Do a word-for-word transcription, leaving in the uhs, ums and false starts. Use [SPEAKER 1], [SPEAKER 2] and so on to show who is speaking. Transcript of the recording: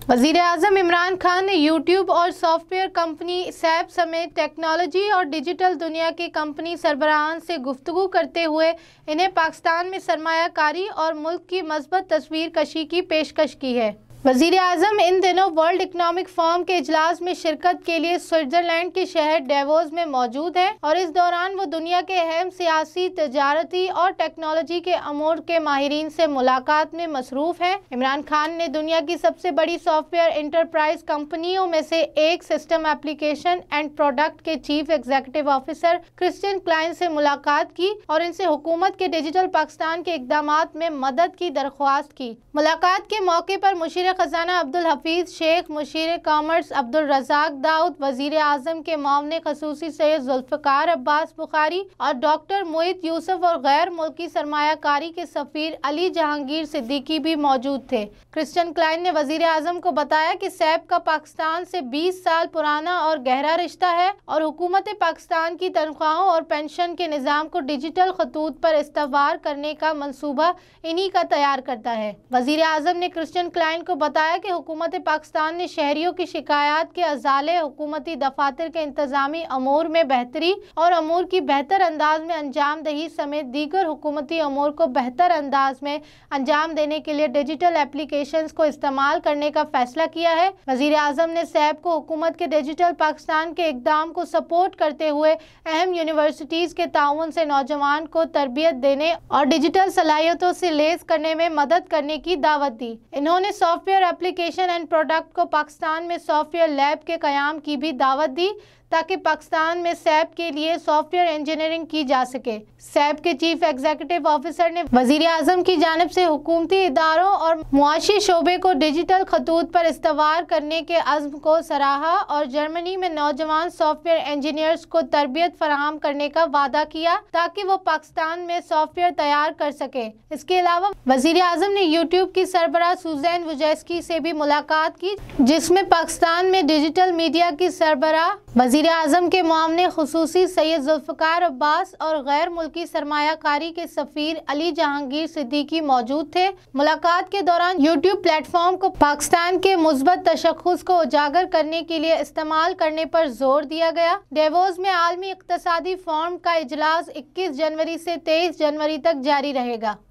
[SPEAKER 1] वज़ीर आज़म इमरान खान ने यूट्यूब और सॉफ्टवेयर कंपनी सैप समेत टेक्नोलॉजी और डिजिटल दुनिया की कंपनी सरबराहान से गुफ्तगू करते हुए इन्हें पाकिस्तान में सरमाया कारी और मुल्क की मस्बत तस्वीर कशी की पेशकश की है। वज़ीर आज़म इन दिनों वर्ल्ड इकनॉमिक फोरम के इजलास में शिरकत के लिए स्विट्जरलैंड के शहर davos में मौजूद हैं और इस दौरान वो दुनिया के अहम सियासी, तजारती और टेक्नोलॉजी के अमूर के माहिरीन से मुलाकात में मसरूफ़ हैं। इमरान खान ने दुनिया की सबसे बड़ी सॉफ्टवेयर इंटरप्राइज कंपनियों में से एक सिस्टम एप्लीकेशन एंड प्रोडक्ट के chief executive officer Christian Klein से मुलाकात की और इनसे हुकूमत के डिजिटल पाकिस्तान के इक़दामात में मदद की दरख्वास्त की। मुलाकात के मौके पर मुशीर खजाना अब्दुल हफीज शेख, मुशीर कॉमर्स अब्दुल रज़ाक दाऊद, वजीर आजम के मामले खसूसी सैयद जुल्फ़िकार अब्बास बुखारी और डॉक्टर मोहित यूसुफ और गैर मुल्की सरमायाकारी के सफीर अली जहांगीर सिद्दीकी भी मौजूद थे। क्रिस्टियन क्लाइन ने वजीर आजम को बताया कि सैप का पाकिस्तान से बीस साल पुराना और गहरा रिश्ता है और हुकूमत पाकिस्तान की तनख्वाहों और पेंशन के निज़ाम को डिजिटल खतूत पर इस्तवार करने का मंसूबा इन्हीं का तैयार करता है। वजीर आजम ने क्रिस्टियन क्लाइन को बताया कि हुकूमत पाकिस्तान ने शहरियों की शिकायत के अजाले, हुकूमती दफातर के इंतजामी अमूर में बेहतरी और अमूर की बेहतर अंदाज में अंजाम दही समेत दीगर हुकूमती अमूर को बेहतर अंदाज में अंजाम देने के लिए डिजिटल एप्लीकेशंस को इस्तेमाल करने का फैसला किया है। वजीर आजम ने सैप को हुकूमत के डिजिटल पाकिस्तान के इकदाम को सपोर्ट करते हुए अहम यूनिवर्सिटीज के ताउन से नौजवान को तरबियत देने और डिजिटल सलाहियतों से लेस करने में मदद करने की दावत दी। इन्होंने सॉफ्टवेयर एप्लीकेशन एंड प्रोडक्ट को पाकिस्तान में सॉफ्टवेयर लैब के क़याम की भी दावत दी ताकि पाकिस्तान में सैप के लिए सॉफ्टवेयर इंजीनियरिंग की जा सके। सैप के चीफ एग्जीक्यूटिव ऑफिसर ने वजीर आजम की जानिब से हुकूमती इदारों और मुआशी शोबे को डिजिटल खतूत पर इस्तवार करने के अज़्म को सराहा और जर्मनी में नौजवान सॉफ्टवेयर इंजीनियर्स को तरबियत फराहम करने का वादा किया ताकि वो पाकिस्तान में सॉफ्टवेयर तैयार कर सके। इसके अलावा वजीर आजम ने यूट्यूब की सरबराह सुजैन वुजैस्की से भी मुलाकात की, जिसमें पाकिस्तान में डिजिटल मीडिया की सरबराह वज़ीर आज़म के मामले खसूसी सैयद जुल्फ़िकार अब्बास और गैर मुल्की सरमायाकारी के सफीर अली जहांगीर सिद्दीकी मौजूद थे। मुलाकात के दौरान यूट्यूब प्लेटफॉर्म को पाकिस्तान के मुस्बत तशख़्ख़ुस को उजागर करने के लिए इस्तेमाल करने पर जोर दिया गया। davos में आलमी इक़्तिसादी फोरम का इजलास इक्कीस जनवरी से तेईस जनवरी तक जारी रहेगा।